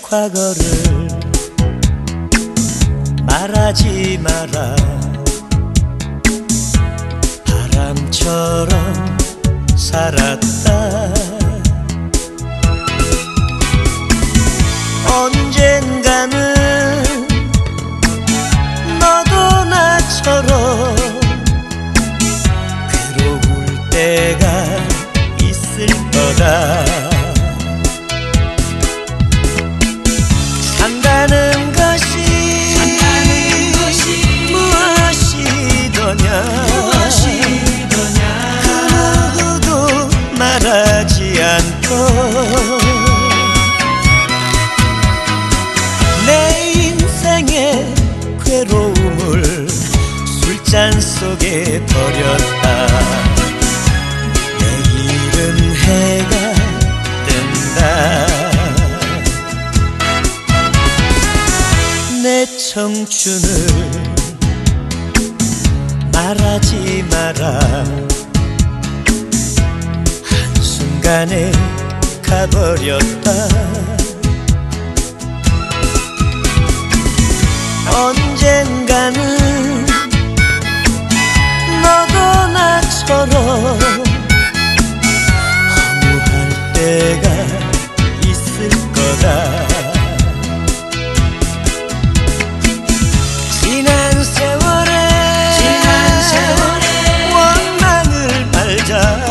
과거를 말하지 마라. 바람처럼 살았다. 언젠가는 너도 나처럼 괴로울 때가 있을 거다. 산다는 것이 무엇이더냐. 그 누구도 말하지 않고 내 인생의 괴로움을 술잔 속에 버렸다. 내일은 해가 뜬다. 내 청춘을 말하지 마라. 한순간에 가버렸다. 언젠가는 너도 나처럼 허무할 때가 있을 거다. 지난 세월에 원망을 말자.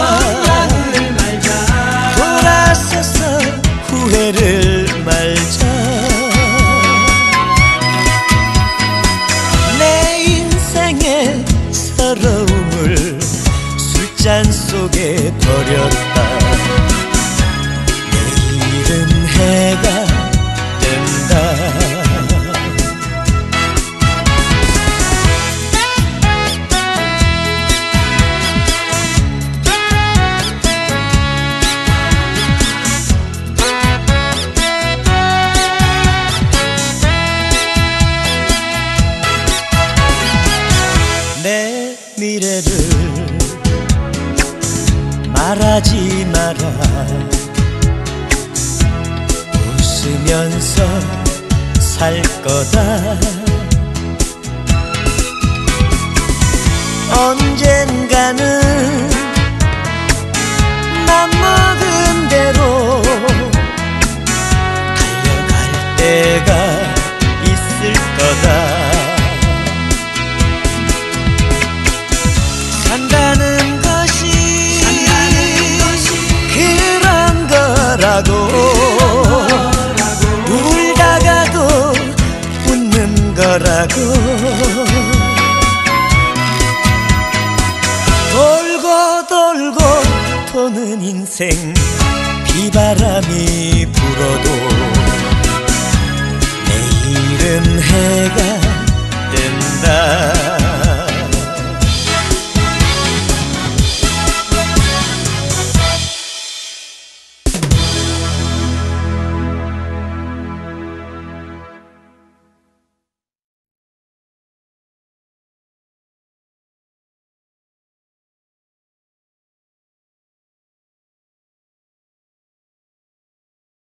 돌아서서 후회를 말자. 서러움을 술잔 속에 버렸다. 내일은 해가 뜬다. 내 미래를 말하지 마라. 웃으면서 살 거다. 언젠가는 맘먹은 대로 달려갈 때가 있을 거다. 산다는 것이 그런 거라고. 울다가도 웃는 거라고. 돌고 돌고 도는 인생 비바람이 불어도 내일은 해가